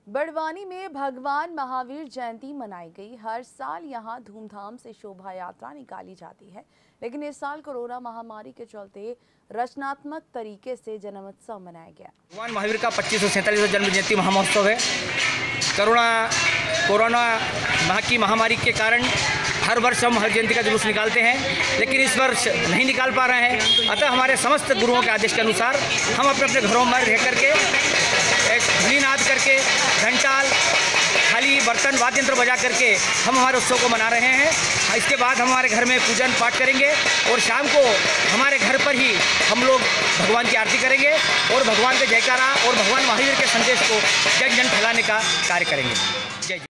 बड़वानी में भगवान महावीर जयंती मनाई गई। हर साल यहां धूमधाम से शोभा यात्रा निकाली जाती है, लेकिन इस साल कोरोना महामारी के चलते रचनात्मक तरीके से जन्मोत्सव मनाया गया। भगवान महावीर का 2547वां जन्म जयंती महामहोत्सव है। कोरोना माह की महामारी के कारण हर वर्ष हम महावीर जयंती का जुलूस निकालते हैं, लेकिन इस वर्ष नहीं निकाल पा रहे हैं। अतः हमारे समस्त गुरुओं के आदेश के अनुसार हम अपने अपने घरों में रह करके ध्वनि नाद करके घंटाल खाली बर्तन वाद्य यंत्र बजा करके हम हमारे उत्सव को मना रहे हैं। इसके बाद हम हमारे घर में पूजन पाठ करेंगे और शाम को हमारे घर पर ही हम लोग भगवान की आरती करेंगे और भगवान के जयकारा और भगवान महावीर के संदेश को जन जन फैलाने का कार्य करेंगे। जय जय।